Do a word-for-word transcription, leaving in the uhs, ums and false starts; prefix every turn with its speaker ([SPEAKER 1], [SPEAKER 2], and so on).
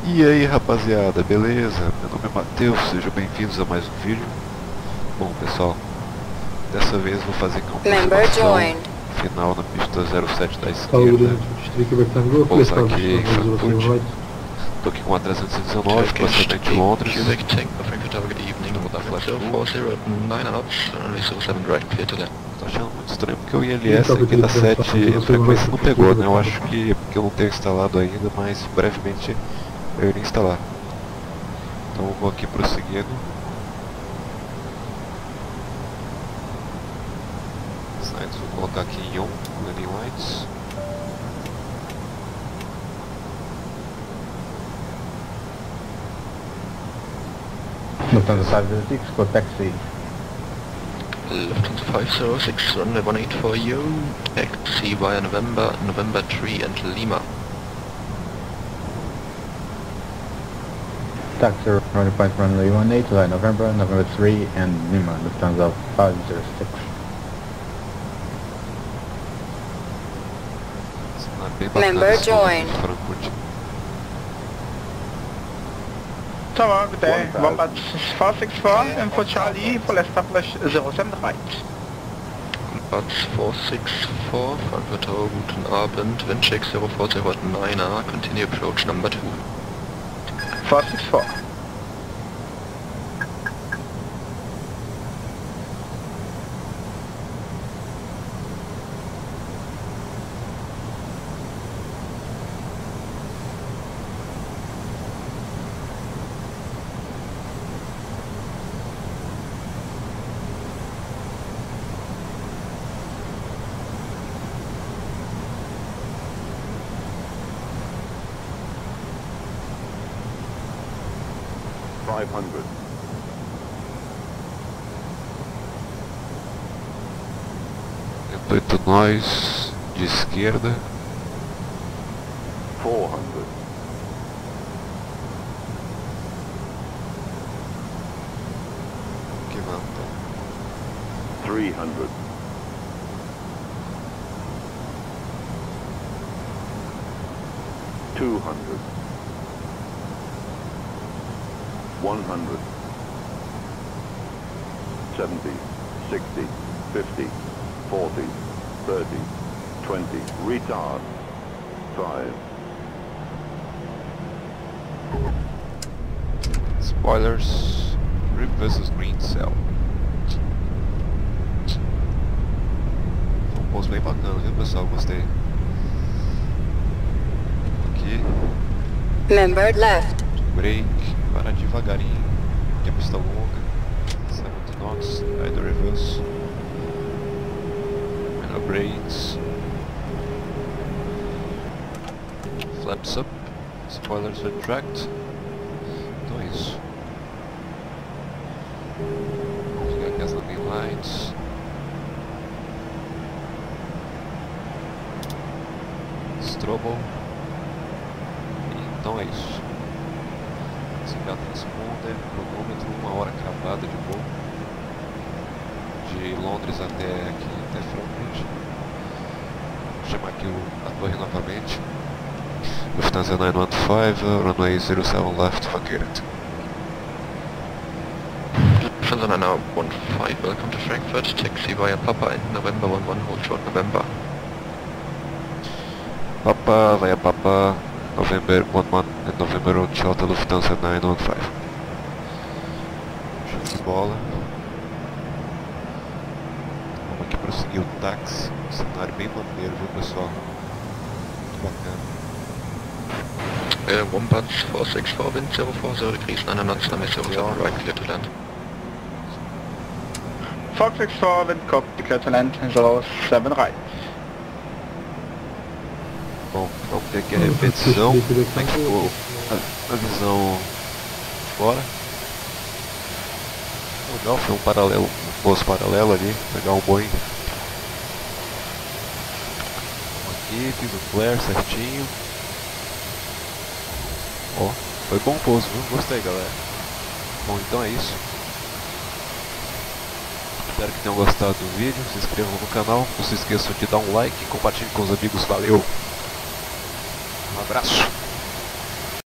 [SPEAKER 1] E aí rapaziada, beleza? Meu nome é Matheus, sejam bem-vindos a mais um vídeo. Bom pessoal, dessa vez vou fazer uma aproximação final na pista zero sete da esquerda. Vou usar aqui Frankfurt. Tô aqui com a trezentos e dezenove, procedente de Londres. Vou dar flash Tô achando muito estranho porque o I L S aqui da sete frequência não pegou, né? Eu acho que é porque eu não tenho instalado ainda, mas brevemente eu iria instalar. Então eu vou aqui prosseguindo. Signs vou colocar aqui em on, landing lights.
[SPEAKER 2] Lufthansa five zero six, go taxi.
[SPEAKER 3] Lufthansa five zero six, runway one eight for you, taxi via November, November three and Lima.
[SPEAKER 2] Taxi runway five runway one eight via November, November three and Lima, Lufthansa five zero six.
[SPEAKER 1] Member joined.
[SPEAKER 4] Tower, good day. Wombat four six four, and for Charlie, for establish zero seven right.
[SPEAKER 3] Wombat four six four, Frankfurt Tower, guten Abend, windcheck zero four zero nine R, continue approach number two.
[SPEAKER 4] four six four.
[SPEAKER 5] five hundred.
[SPEAKER 1] oito nós de esquerda.
[SPEAKER 5] four hundred.
[SPEAKER 1] Que manta.
[SPEAKER 5] three hundred. two hundred. one hundred, seventy, sixty, fifty, forty, thirty, twenty, retard, five.
[SPEAKER 1] Spoilers, Rip versus Green Cell. Foi um post bem bacana, viu pessoal? Gostei. Aqui.
[SPEAKER 6] Member left.
[SPEAKER 1] Break. Para devagarinho, que a pista longa, seventy knots, either reverse, and brakes, flaps up, spoilers retract, então é isso. Vou ligar aqui as landing lights, strobo, então é isso. Desligar transponder, cronômetro, uma hora cravada de voo de Londres até aqui, até Frankfurt. Vou chamar aqui o, a torre novamente. Lufthansa nine one five, runway zero seven left, vacated.
[SPEAKER 3] Lufthansa nine one five, welcome to Frankfurt, taxi via Papa in November one one, hold short November.
[SPEAKER 1] Papa via Papa. November one one and November Road Shota Lufthansa nine one five. Show de bola. Vamos aqui prosseguir o táxi. Um cenário bem maneiro, viu pessoal? Muito bacana.
[SPEAKER 3] Uh, Wombat four six four, wind zero four zero degrees, nine knots, runway zero seven right, clear to land.
[SPEAKER 4] four six four, wind copy, clear to land, zero seven right.
[SPEAKER 1] Bom, vamos ter aqui a repetição. Como é que ficou a, a visão fora? Legal, foi um paralelo, um posto paralelo ali, pegar um Boeing. Aqui, fiz o flare certinho. Ó, foi bom pouso, viu? Gostei, galera. Bom, então é isso. Espero que tenham gostado do vídeo, se inscrevam no canal, não se esqueçam de dar um like e compartilhem com os amigos, valeu! Um abraço!